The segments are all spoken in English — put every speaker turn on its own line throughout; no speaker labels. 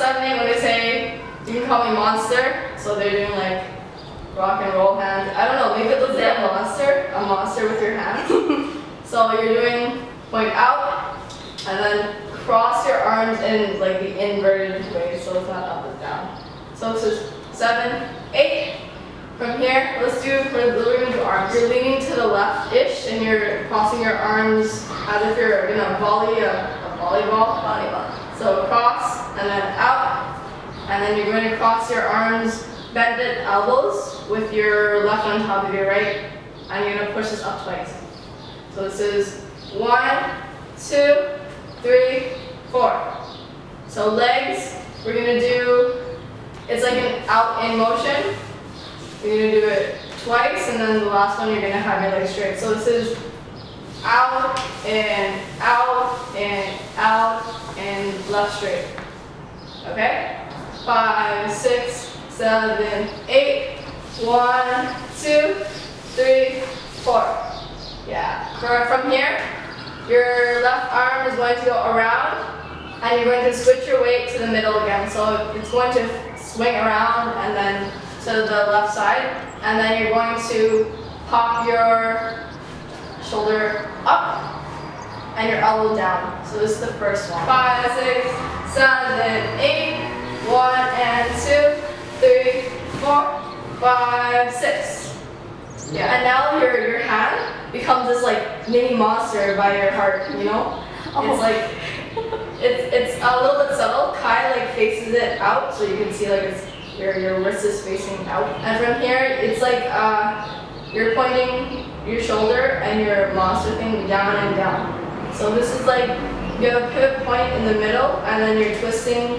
7, 8, when they say, you can call me monster, so they're doing like rock and roll hands. I don't know, maybe it looks like a monster with your hands. So you're doing point out, and then cross your arms in like the inverted way, so it's not up and down. So this is 7, 8. From here, we're going to do arms. You're leaning to the left-ish, and you're crossing your arms as if you're gonna volley a volleyball. So cross, and then out, and then you're going to cross your arms, bend at elbows with your left on top of your right, and you're gonna push this up twice. So this is 1, 2, 3, 4. So legs, we're gonna do, it's like an out-in motion. You're going to do it twice, and then the last one you're going to have your legs straight. So this is out, and out, and out, and left straight. Okay? 5, 6, 7, 8. 1, 2, 3, 4. Yeah. From here, your left arm is going to go around, and you're going to switch your weight to the middle again. So it's going to swing around, and then to the left side, and then you're going to pop your shoulder up and your elbow down. So this is the first one. 5, 6, 7, 8. 1 and 2, 3, 4, 5, 6. Yeah. And now your hand becomes this like mini monster by your heart. You know, it's like it's a little bit subtle. Kai like faces it out, so you can see like it's. Your wrist is facing out. And from here, it's like you're pointing your shoulder and your monster thing down and down. So this is like, you have a pivot point in the middle, and then you're twisting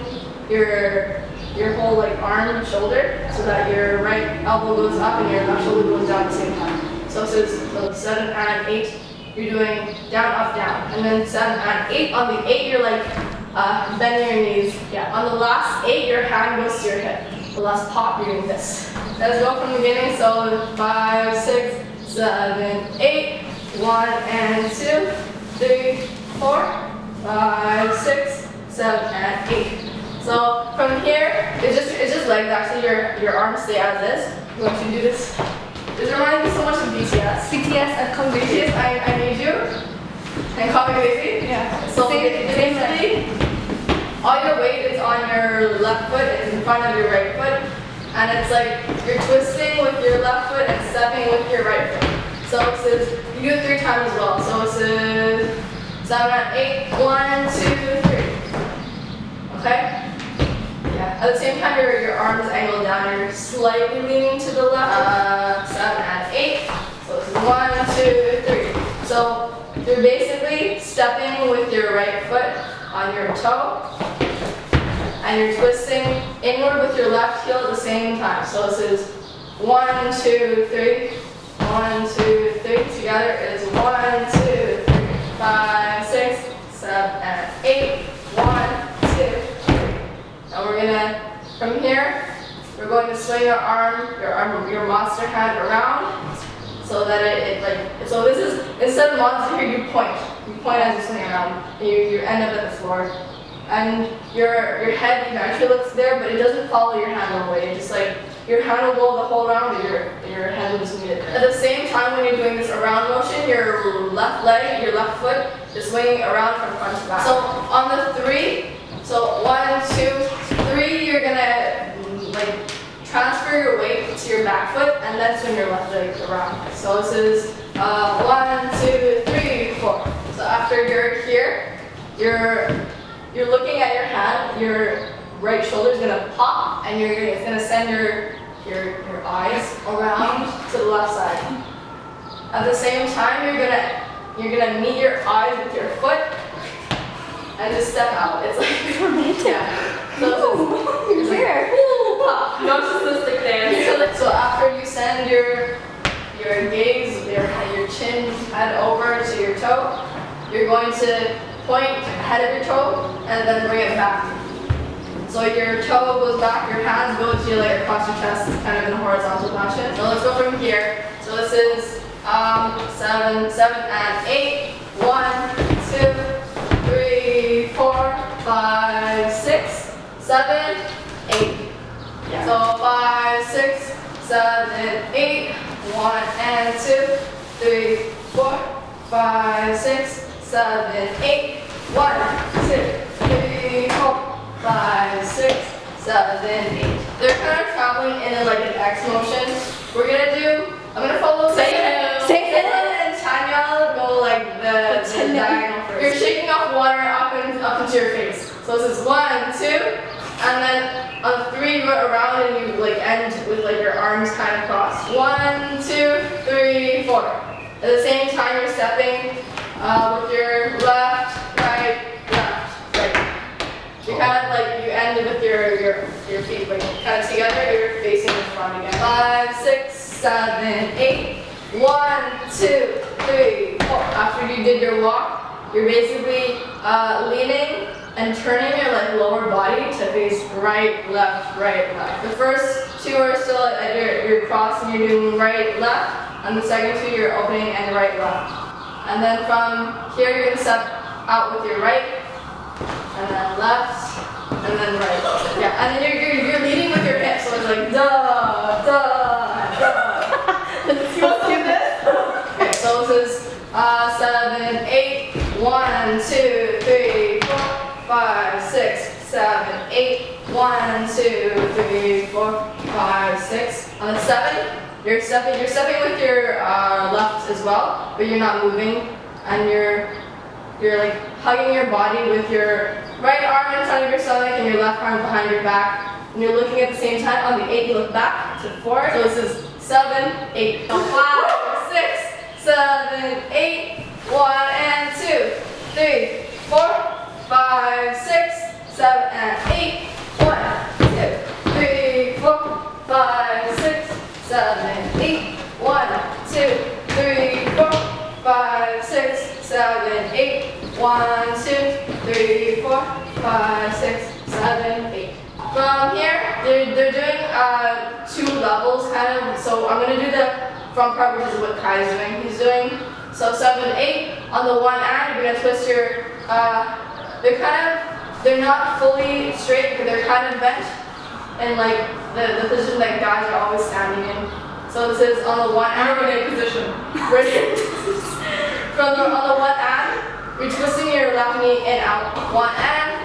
your whole like arm and shoulder so that your right elbow goes up and your left shoulder goes down at the same time. So this is 7 and 8, you're doing down, up, down. And then 7 and 8, on the 8, you're like bending your knees. Yeah. On the last 8, your hand goes to your hip. The last pop, you're doing this. Let's go from the beginning. So 5, 6, 7, 8. 1 and 2, 3, 4, 5, 6, 7, and 8. So from here, it's just legs. Actually, your arms stay as is. I'm going to do this. This reminds me so much of BTS.
BTS, Kung Fu.
BTS, I Need You, and Call Me Baby.
Yeah.
So basically, all your weight is on your left foot, it's in front of your right foot, and it's like you're twisting with your left foot and stepping with your right foot. So this is, you do it 3 times as well. So this is 7 and 8, 1, 2, 3. Okay? Yeah. At the same time, your arms angled down, you're slightly leaning to the left. 7 and 8. So this is 1, 2, 3. So you're basically stepping with your right foot on your toe, and you're twisting inward with your left heel at the same time. So this is 1, 2, 3, 1, 2, 3. Together is 1, 2, 3, 5, 6, 7, and 8. 1, 2, 3. Now we're gonna, from here, we're going to swing your monster hand around, so that it like, so this is, instead of monster here, you point. You point as you swing around, and you end up at the floor. And your head eventually looks there, but it doesn't follow your hand all the way. It's just like, your hand will go the whole round, but your head will just meet it. At the same time, when you're doing this around motion, your left leg, your left foot is swinging around from front to back. So on the 3, so 1, 2, 3, you're gonna like transfer your weight to your back foot, and then swing your left leg around. So this is 1, 2, 3, 4. So after you're here, you're looking at your hand, your right shoulder is gonna pop, and it's gonna send your eyes around to the left side. At the same time, you're gonna meet your eyes with your foot and just step out. It's like romantic. Yeah. So
you're here.
Pop. Narcissistic dance. So after you send your gaze, your chin head over to your toe, you're going to point head of your toe and then bring it back. So your toe goes back, your hands go to like across your chest, kind of in a horizontal fashion. So let's go from here. So this is 7, 7 and 8. 1, 2, 3, 4, 5, 6, 7, 8.
Yeah.
So 5, 6, 7, 8. 1 and 2, 3, 4, 5, 6, 7, 8. 1, 2, 3, 4, 5, 6, 7, 8. They're kind of traveling in like an X motion. I'm gonna follow Sayhan and Tanya go like the diagonal first. You're shaking off water up into your face. So this is 1, 2, and then on 3 you go around and you like end with like your arms kind of crossed. 1, 2, 3, 4. At the same time you're stepping with your left, right, left, right. You kind of like you end with your feet like kind of together. You're facing the front again. 5, 6, 7, 8. 1, 2, 3, 4. After you did your walk, you're basically leaning and turning your like lower body to face right, left, right, left. The first 2 are still at your cross and you're doing right, left, and the second 2 you're opening and right, left. And then from here you're gonna step out with your right, and then left, and then right. Yeah, and then you're leading with your hips, so it's like duh, duh, duh.
Let's do this.
Okay, so this is 7, 8. 1, 2, 3, 4, 5, 6, 7, 8. 1, 2, 3, 4, 5, 6. On the 7, you're stepping with your left as well, but you're not moving, and you're like hugging your body with your right arm in front of your stomach and your left arm behind your back, and you're looking at the same time. On the 8, you look back to 4. So this is 7, 8. So 5, 6, 7, 8. 1 and 2, 3, 4, 5, 6, 7, and 8. 1, 2, 3, 4, 5, 6, 7, 8. 1, 2, 3, 4, 5, 6, 7, 8. 1, 2, 3, 4, 5, 6, 7, 8. From here, they're doing 2 levels kind of. So I'm gonna do the front part, which is what Kai's doing. He's doing so 7, 8 on the one end. You're gonna twist your. They're not fully straight, but they're kind of bent, in like the position that guys are always standing in. So this is on the one end.
Ready position.
Ready. On the one end, you're twisting your left knee in out. One end.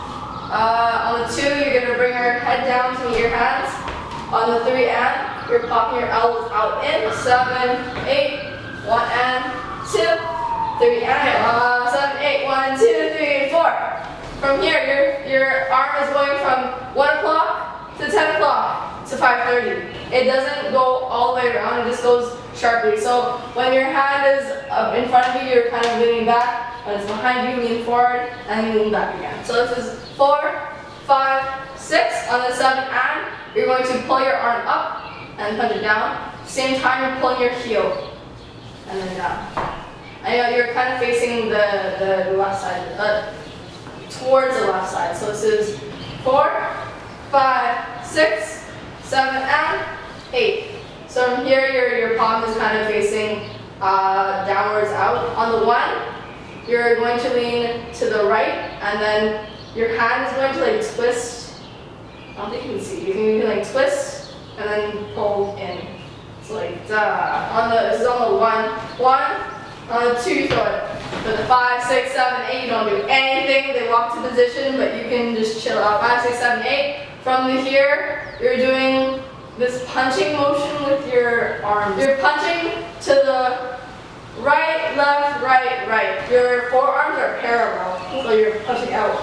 On the 2, you're gonna bring your head down to meet your hands. On the 3 end, you're popping your elbows out in. 7, 8. 1 and 2, 3 and 7, 8. 1, 2, 3, 4. From here, your arm is going from 1 o'clock to 10 o'clock to 5:30. It doesn't go all the way around. It just goes sharply. So when your hand is in front of you, you're kind of leaning back. When it's behind you, lean forward and lean back again. So this is 4, 5, 6. On the 7 and you're going to pull your arm up and punch it down. Same time, you're pulling your heel. And then down. I know you're kind of facing the left side, towards the left side. So this is 4, 5, 6, 7, and 8. So from here, your palm is kind of facing downwards out. On the 1, you're going to lean to the right, and then your hand is going to like twist. I don't think you can see. You can like twist and then pull in. So like this is on the 1. On the 2 you throw it. For the 5, 6, 7, 8 you don't do anything. They walk to position, but you can just chill out. 5, 6, 7, 8. From here you're doing this punching motion with your arms. You're punching to the right, left, right, right. Your forearms are parallel, so you're punching out.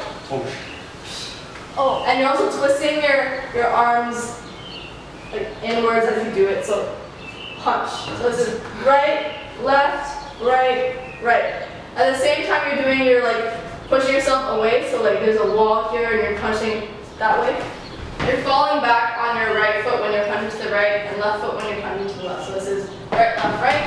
Oh, and you're also twisting your arms like inwards as you do it. So punch. So this is right, left, right, right. At the same time you're doing, you're like pushing yourself away. So like there's a wall here and you're punching that way. You're falling back on your right foot when you're punching to the right and left foot when you're punching to the left. So this is right, left, right,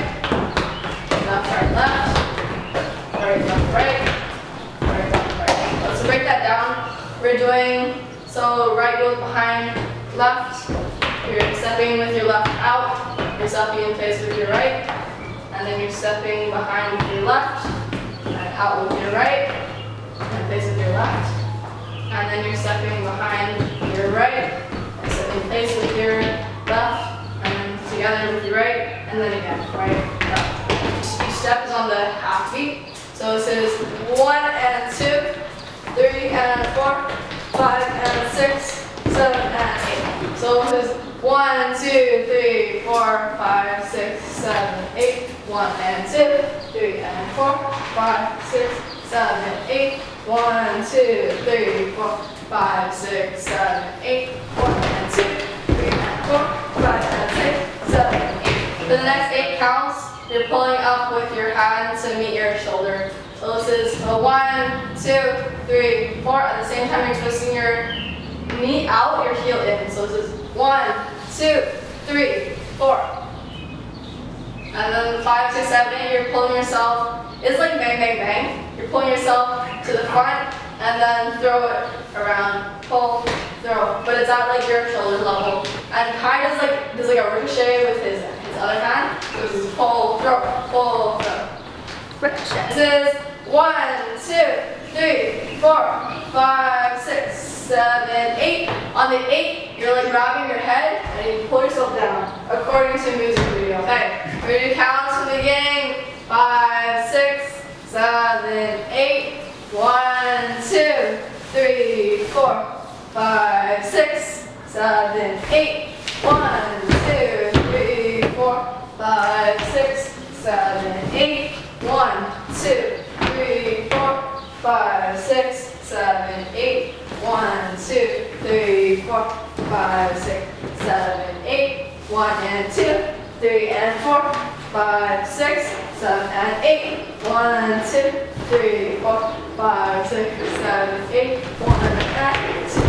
left, left, right, left, right, right, left, right. Let's break that down. We're doing, so right goes behind left. You're stepping with your left out. You're stepping in place with your right. And then you're stepping behind with your left. And out with your right. And face with your left. and then you're stepping behind your right, and step in place with your left, and then together with your right, and then again, right, left. Each step is on the half beat. So this is 1 and 2, 3 and 4, 5 and 6, 7 and 8. So this is 1, 2, 3, 4, 5, 6, 7, 8. 1 and 2, 3 and 4, 5, 6, 7, 8. 1, 2, 3, 4, 5, 6, 7, 8. 1 and 2, 3 and 4, 5 and 6, 7, 8. For the next 8 counts, you're pulling up with your hand to meet your shoulder. So this is a 1, 2, 3, 4. At the same time, you're twisting your knee out, your heel in. So this is 1, 2, 3, 4. And then 5, 6, 7, 8, you're pulling yourself. It's like bang, bang, bang. You're pulling yourself to the front and then throw it around. Pull, throw. But it's at like your shoulder level. And kind of like there's like a ricochet with his other hand. So this is pull, throw, pull, throw.
Ricochet.
This is 1, 2, 3, 4, 5, 6, 7, 8. On the 8, you're like grabbing your head and you pull yourself down according to a music video. Okay, we're gonna do counts from the beginning. 5, 6, 7, 8. 1, 2, 3, 4, 5, 6, 7, 8. 1, 2, 3, 4, 5, 6, 7, 8. 1, 2, 3, 4, 5, 6, 7, 8. 1, 2, 3, 4, 5, 6, 7, 8. 1 and 2, 3 and 4, 5, 6, 7 and 8. 1, 2, 3, 4, 5, 6, 7, 8. 1 and 2.